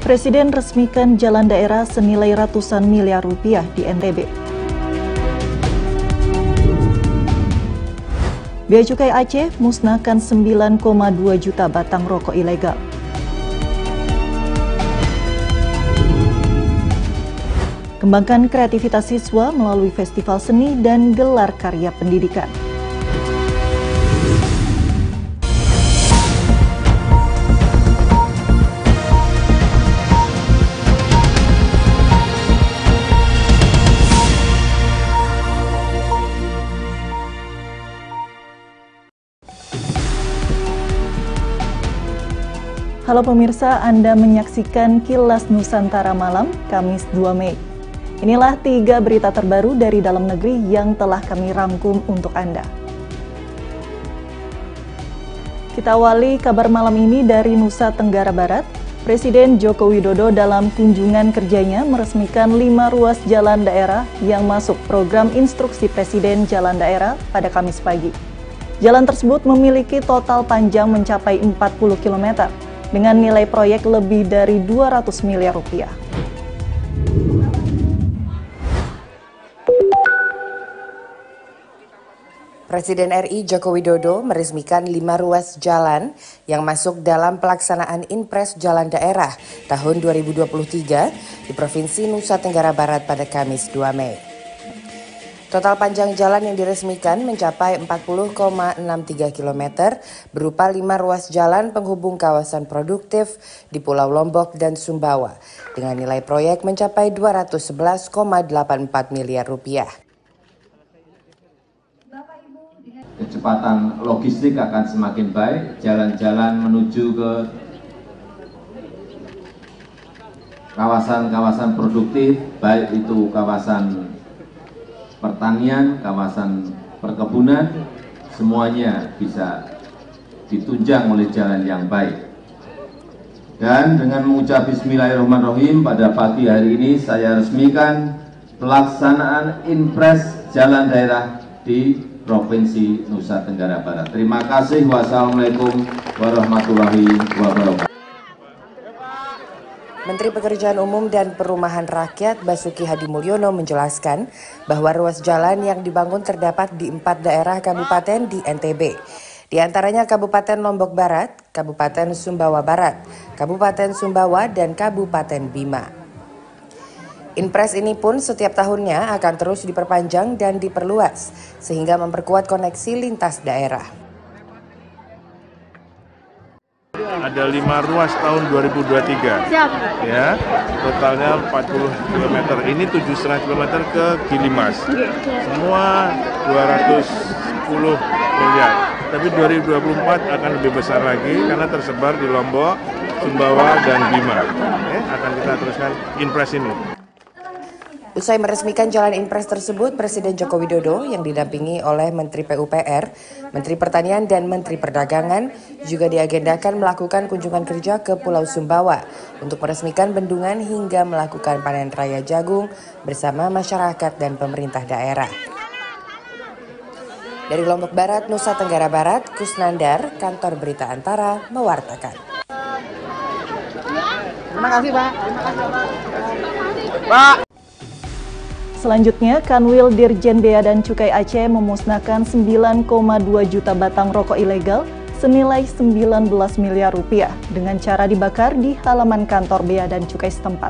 Presiden resmikan jalan daerah senilai ratusan miliar rupiah di NTB. Bea Cukai Aceh musnahkan 9,2 juta batang rokok ilegal. Kembangkan kreativitas siswa melalui festival seni dan gelar karya pendidikan. Halo pemirsa, Anda menyaksikan Kilas Nusantara Malam, Kamis 2 Mei. Inilah 3 berita terbaru dari dalam negeri yang telah kami rangkum untuk Anda. Kita awali kabar malam ini dari Nusa Tenggara Barat. Presiden Joko Widodo dalam kunjungan kerjanya meresmikan 5 ruas jalan daerah yang masuk program instruksi Presiden Jalan Daerah pada Kamis pagi. Jalan tersebut memiliki total panjang mencapai 40 km. Dengan nilai proyek lebih dari 200 miliar rupiah. Presiden RI Joko Widodo meresmikan 5 ruas jalan yang masuk dalam pelaksanaan Inpres Jalan Daerah tahun 2023 di Provinsi Nusa Tenggara Barat pada Kamis 2 Mei. Total panjang jalan yang diresmikan mencapai 40,63 km berupa 5 ruas jalan penghubung kawasan produktif di Pulau Lombok dan Sumbawa dengan nilai proyek mencapai 211,84 miliar rupiah. Kecepatan logistik akan semakin baik, jalan-jalan menuju ke kawasan-kawasan produktif, baik itu kawasan pertanian, kawasan perkebunan, semuanya bisa ditunjang oleh jalan yang baik. Dan dengan mengucap Bismillahirrahmanirrahim, pada pagi hari ini saya resmikan pelaksanaan Inpres Jalan Daerah di Provinsi Nusa Tenggara Barat. Terima kasih. Wassalamualaikum warahmatullahi wabarakatuh. Menteri Pekerjaan Umum dan Perumahan Rakyat Basuki Hadimulyono menjelaskan bahwa ruas jalan yang dibangun terdapat di 4 daerah kabupaten di NTB. Di antaranya Kabupaten Lombok Barat, Kabupaten Sumbawa Barat, Kabupaten Sumbawa, dan Kabupaten Bima. Inpres ini pun setiap tahunnya akan terus diperpanjang dan diperluas sehingga memperkuat koneksi lintas daerah. Ada 5 ruas tahun 2023, ya, totalnya 40 km. Ini 7,5 km ke Gilimas, semua 210 miliar. Tapi 2024 akan lebih besar lagi karena tersebar di Lombok, Sumbawa, dan Bima. Akan kita teruskan Inpres ini. Usai meresmikan jalan Inpres tersebut, Presiden Joko Widodo yang didampingi oleh Menteri PUPR, Menteri Pertanian, dan Menteri Perdagangan juga diagendakan melakukan kunjungan kerja ke Pulau Sumbawa untuk meresmikan bendungan hingga melakukan panen raya jagung bersama masyarakat dan pemerintah daerah. Dari Lombok Barat, Nusa Tenggara Barat, Kusnandar, Kantor Berita Antara, mewartakan. Terima kasih, Pak. Pak. Selanjutnya, Kanwil Dirjen Bea dan Cukai Aceh memusnahkan 9,2 juta batang rokok ilegal senilai 19 miliar rupiah dengan cara dibakar di halaman kantor Bea dan Cukai setempat.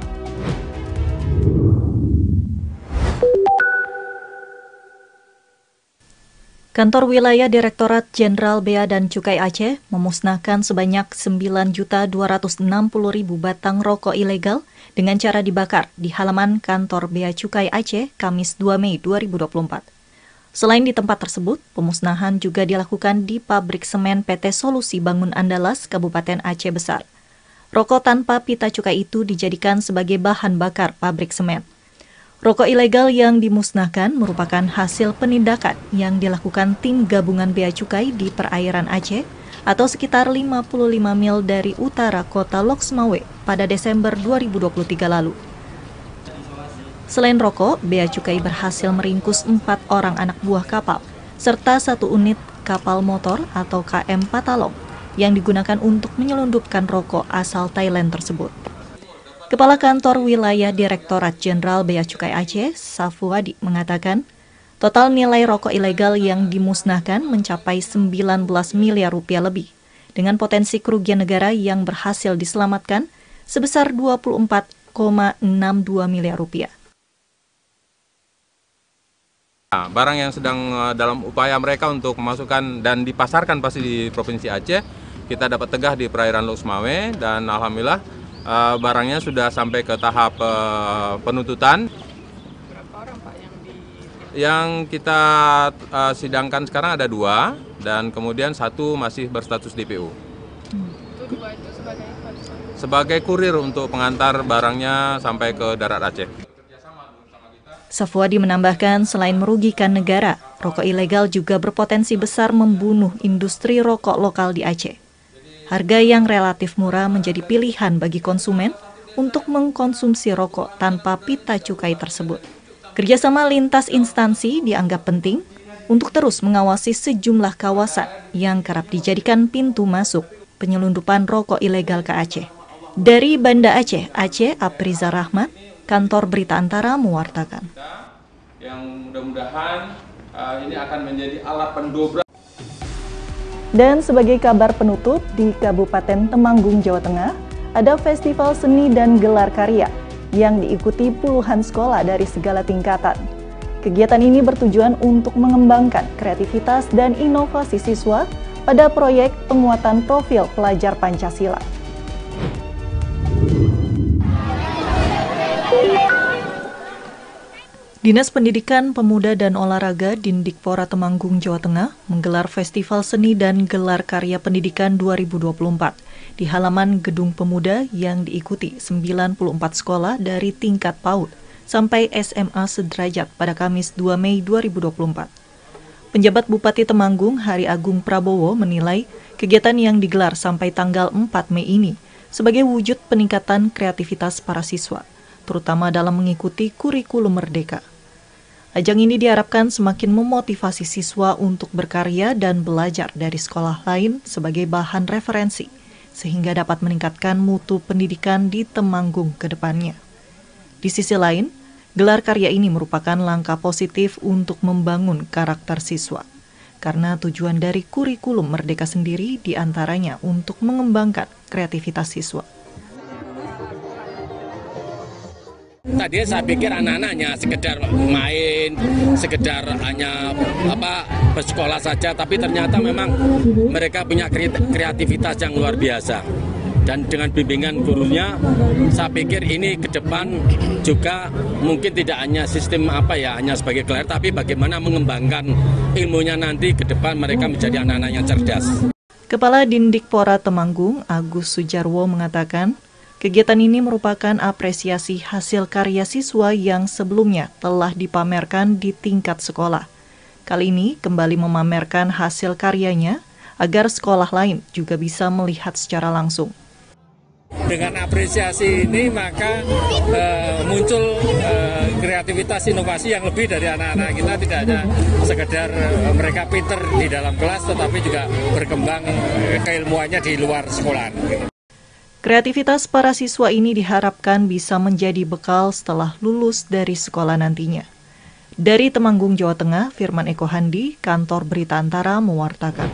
Kantor Wilayah Direktorat Jenderal Bea dan Cukai Aceh memusnahkan sebanyak 9.260.000 batang rokok ilegal dengan cara dibakar di halaman kantor Bea Cukai Aceh Kamis 2 Mei 2024. Selain di tempat tersebut, pemusnahan juga dilakukan di pabrik semen PT Solusi Bangun Andalas, Kabupaten Aceh Besar. Rokok tanpa pita cukai itu dijadikan sebagai bahan bakar pabrik semen. Rokok ilegal yang dimusnahkan merupakan hasil penindakan yang dilakukan tim gabungan Bea Cukai di perairan Aceh atau sekitar 55 mil dari utara kota Loksmawe pada Desember 2023 lalu. Selain rokok, Bea Cukai berhasil meringkus 4 orang anak buah kapal serta 1 unit kapal motor atau KM Patalong yang digunakan untuk menyelundupkan rokok asal Thailand tersebut. Kepala Kantor Wilayah Direktorat Jenderal Bea Cukai Aceh, Safuadi, mengatakan, total nilai rokok ilegal yang dimusnahkan mencapai 19 miliar rupiah lebih, dengan potensi kerugian negara yang berhasil diselamatkan sebesar 24,62 miliar rupiah. Barang yang sedang dalam upaya mereka untuk memasukkan dan dipasarkan pasti di Provinsi Aceh, kita dapat tegah di perairan Lok Sumawe, dan alhamdulillah barangnya sudah sampai ke tahap penuntutan. Berapa orang Pak yang kita sidangkan sekarang ada 2, dan kemudian 1 masih berstatus DPO. Itu 2 itu sebagai kurir untuk pengantar barangnya sampai ke darat Aceh. Safuadi menambahkan, selain merugikan negara, rokok ilegal juga berpotensi besar membunuh industri rokok lokal di Aceh. Harga yang relatif murah menjadi pilihan bagi konsumen untuk mengkonsumsi rokok tanpa pita cukai tersebut. Kerjasama lintas instansi dianggap penting untuk terus mengawasi sejumlah kawasan yang kerap dijadikan pintu masuk penyelundupan rokok ilegal ke Aceh. Dari Banda Aceh, Apriza Rahmat, Kantor Berita Antara mewartakan. Yang mudah-mudahan ini akan menjadi alat pendobrak. Dan sebagai kabar penutup, di Kabupaten Temanggung, Jawa Tengah, ada festival seni dan gelar karya yang diikuti puluhan sekolah dari segala tingkatan. Kegiatan ini bertujuan untuk mengembangkan kreativitas dan inovasi siswa pada proyek penguatan profil pelajar Pancasila. Dinas Pendidikan, Pemuda dan Olahraga Dindikpora Temanggung, Jawa Tengah menggelar Festival Seni dan Gelar Karya Pendidikan 2024 di halaman Gedung Pemuda yang diikuti 94 sekolah dari tingkat PAUD sampai SMA sederajat pada Kamis 2 Mei 2024. Penjabat Bupati Temanggung, Hari Agung Prabowo, menilai kegiatan yang digelar sampai tanggal 4 Mei ini sebagai wujud peningkatan kreativitas para siswa, terutama dalam mengikuti kurikulum merdeka. Ajang ini diharapkan semakin memotivasi siswa untuk berkarya dan belajar dari sekolah lain sebagai bahan referensi, sehingga dapat meningkatkan mutu pendidikan di Temanggung ke depannya. Di sisi lain, gelar karya ini merupakan langkah positif untuk membangun karakter siswa, karena tujuan dari kurikulum merdeka sendiri diantaranya untuk mengembangkan kreativitas siswa. Tadi saya pikir anak-anak hanya sekedar main, sekedar hanya bersekolah saja, tapi ternyata memang mereka punya kreativitas yang luar biasa. Dan dengan bimbingan gurunya, saya pikir ini ke depan juga mungkin tidak hanya sistem hanya sebagai gelar, tapi bagaimana mengembangkan ilmunya nanti ke depan mereka menjadi anak-anak yang cerdas. Kepala Dindikpora Temanggung, Agus Sujarwo, mengatakan, kegiatan ini merupakan apresiasi hasil karya siswa yang sebelumnya telah dipamerkan di tingkat sekolah. Kali ini kembali memamerkan hasil karyanya agar sekolah lain juga bisa melihat secara langsung. Dengan apresiasi ini maka muncul kreativitas inovasi yang lebih dari anak-anak kita, tidak hanya sekedar mereka pinter di dalam kelas tetapi juga berkembang keilmuannya di luar sekolah. Kreativitas para siswa ini diharapkan bisa menjadi bekal setelah lulus dari sekolah nantinya. Dari Temanggung, Jawa Tengah, Firman Eko Handi, Kantor Berita Antara mewartakan.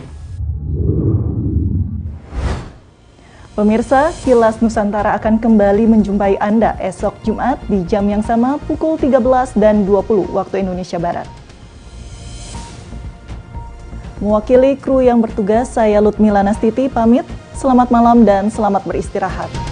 Pemirsa, Kilas Nusantara akan kembali menjumpai Anda esok Jumat di jam yang sama pukul 13.20 waktu Indonesia Barat. Mewakili kru yang bertugas, saya Lutmila Nastiti pamit. Selamat malam dan selamat beristirahat.